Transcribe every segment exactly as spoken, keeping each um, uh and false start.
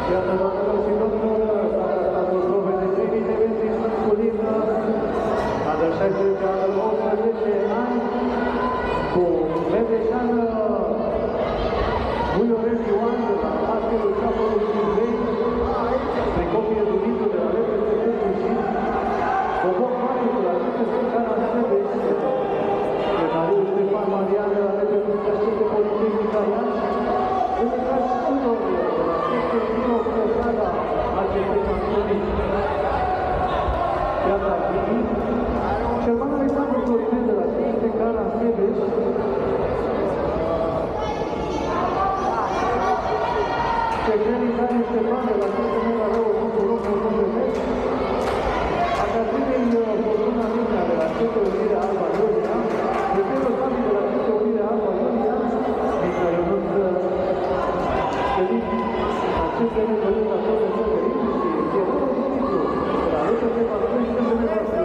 Iată, doamnelor și domnilor, s-a tratat o probe de trei mii de metri masculină, under șaisprezece, under optsprezece ani, cu Medeșană Buiorel Ioan de la Basketul Capătul Cinzei, pe copie Dunitu de la R P S Târgușin, Boboc Mariu de la R P S Caran Sebeș, Trenariu Ștefan Marian de la R P S Căștute Politehnica Iași, Lucaș Tudor de la Sector Mino Căsada, A C P Campionii, Piatra Chini, Șerban Alexandru Florinel de la R P S Caran Sebeș, Secretul Daniel Ștefan de la Sfântul Mura Rău, Sfântul Locul Dumnezeu, Academiei Fortuna Mihnea de la Sfântul Unire Alba Ionia, Metelul Sami de la Sfântul Unire Alba Ionia, Mihnea Ionuț Felic, acestele Părinte Acolo de Felic și Pierorul Dumitru de la R P S Vaslui și Sfântul Vaslui.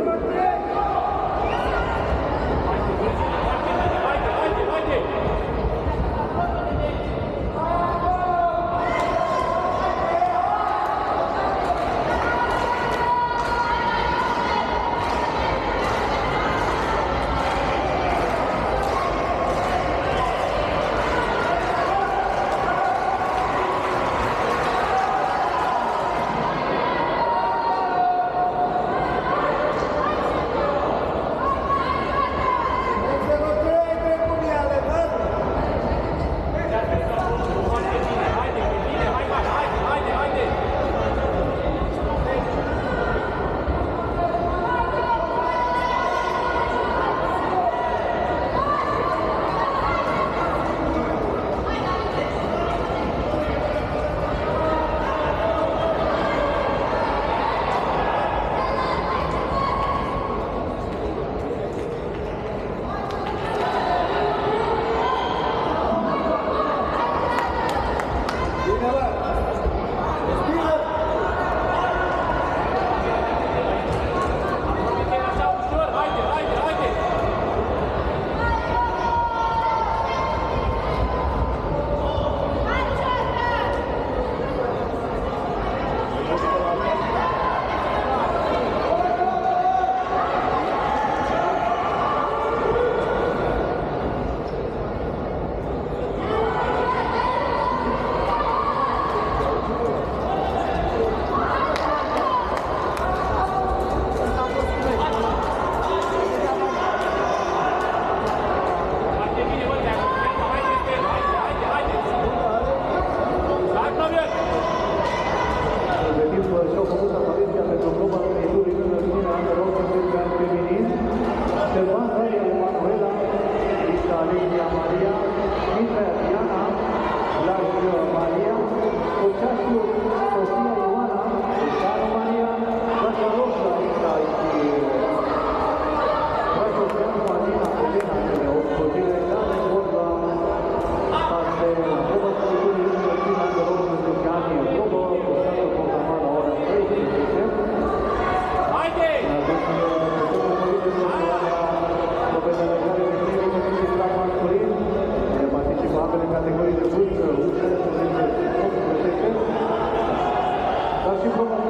Categorii de vârstă, U șaisprezece, optsprezece, dar și